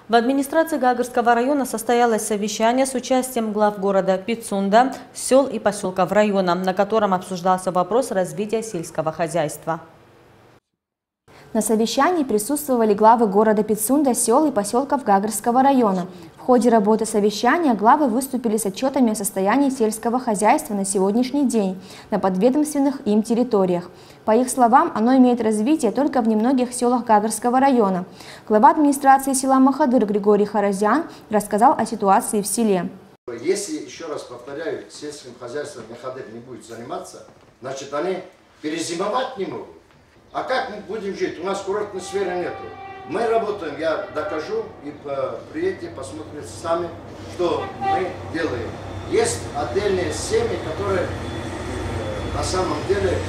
В администрации Гагарского района состоялось совещание с участием глав города Пицунда, сел и поселков района, на котором обсуждался вопрос развития сельского хозяйства. На совещании присутствовали главы города Пицунда, сел и поселков Гагарского района. В ходе работы совещания главы выступили с отчетами о состоянии сельского хозяйства на сегодняшний день на подведомственных им территориях. По их словам, оно имеет развитие только в немногих селах Гагарского района. Глава администрации села Махадыр Григорий Харазян рассказал о ситуации в селе. Если, еще раз повторяю, сельским хозяйством Махадыр не будет заниматься, значит они перезимовать не могут. А как мы будем жить? У нас курортной сферы нету. Мы работаем, я докажу, и приедете, посмотрите сами, что мы делаем. Есть отдельные семьи, которые на самом деле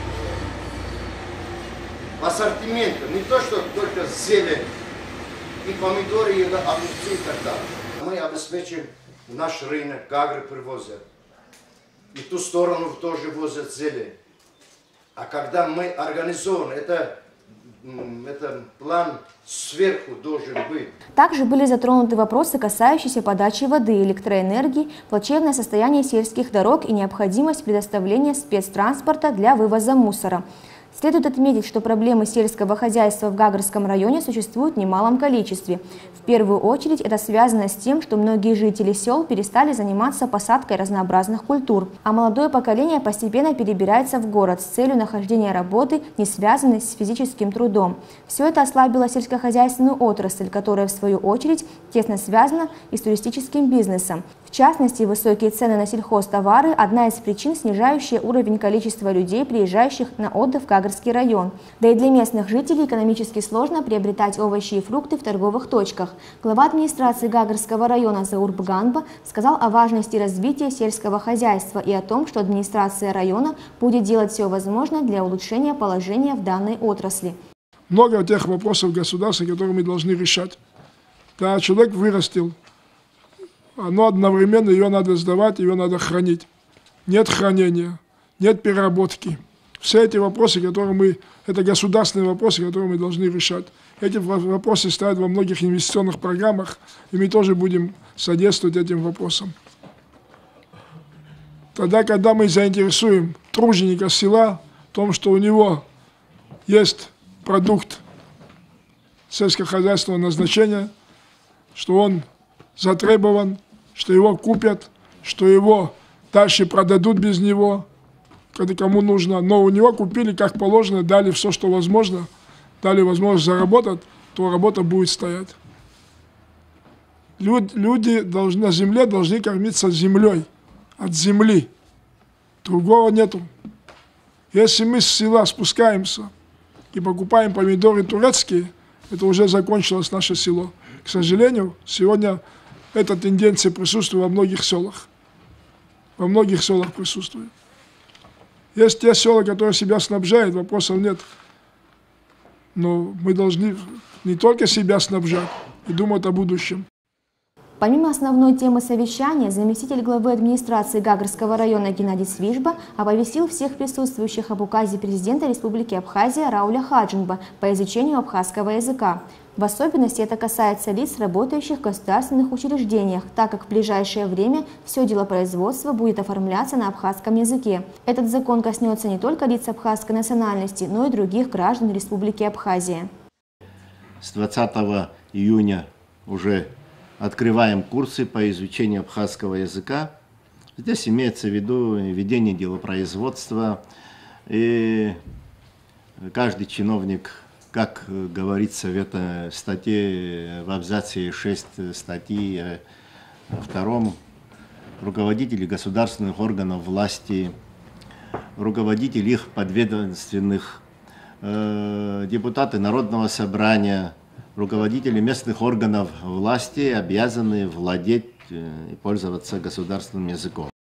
в ассортименте, не то, что только зелень, и помидоры, и огурцы, и так далее. Мы обеспечим наш рынок, Гагры привозят. И ту сторону тоже возят зелень. А когда мы организованы, это план сверху должен быть. Также были затронуты вопросы, касающиеся подачи воды, электроэнергии, плачевное состояние сельских дорог и необходимость предоставления спецтранспорта для вывоза мусора. Следует отметить, что проблемы сельского хозяйства в Гагарском районе существуют в немалом количестве. В первую очередь это связано с тем, что многие жители сел перестали заниматься посадкой разнообразных культур, а молодое поколение постепенно перебирается в город с целью нахождения работы, не связанной с физическим трудом. Все это ослабило сельскохозяйственную отрасль, которая в свою очередь тесно связана и с туристическим бизнесом. В частности, высокие цены на сельхозтовары – одна из причин, снижающая уровень количества людей, приезжающих на отдых в Гагарский район. Да и для местных жителей экономически сложно приобретать овощи и фрукты в торговых точках. Глава администрации Гагарского района Заур Бганба сказал о важности развития сельского хозяйства и о том, что администрация района будет делать все возможное для улучшения положения в данной отрасли. Много тех вопросов государства, которые мы должны решать. Когда человек вырастил, но одновременно ее надо сдавать, ее надо хранить. Нет хранения, нет переработки. Все эти вопросы, это государственные вопросы, которые мы должны решать. Эти вопросы стоят во многих инвестиционных программах, и мы тоже будем содействовать этим вопросам. Тогда, когда мы заинтересуем труженика села в том, что у него есть продукт сельскохозяйственного назначения, что он затребован, что его купят, что его дальше продадут без него, когда кому нужно. Но у него купили как положено, дали все, что возможно, дали возможность заработать, то работа будет стоять. Люди на земле должны кормиться землей, от земли. Другого нету. Если мы с села спускаемся и покупаем помидоры турецкие, это уже закончилось наше село. К сожалению, сегодня эта тенденция присутствует во многих селах. Во многих селах присутствует. Есть те села, которые себя снабжают, вопросов нет. Но мы должны не только себя снабжать и думать о будущем. Помимо основной темы совещания, заместитель главы администрации Гагарского района Геннадий Свижба оповестил всех присутствующих об указе президента Республики Абхазия Рауля Хаджинба по изучению абхазского языка. В особенности это касается лиц, работающих в государственных учреждениях, так как в ближайшее время все делопроизводство будет оформляться на абхазском языке. Этот закон коснется не только лиц абхазской национальности, но и других граждан Республики Абхазия. С 20 июня уже открываем курсы по изучению абхазского языка. Здесь имеется в виду ведение делопроизводства. И каждый чиновник, как говорится в этой статье, в абзаце 6 статьи 2, руководители государственных органов власти, руководители их подведомственных, депутаты Народного собрания, руководители местных органов власти обязаны владеть и пользоваться государственным языком.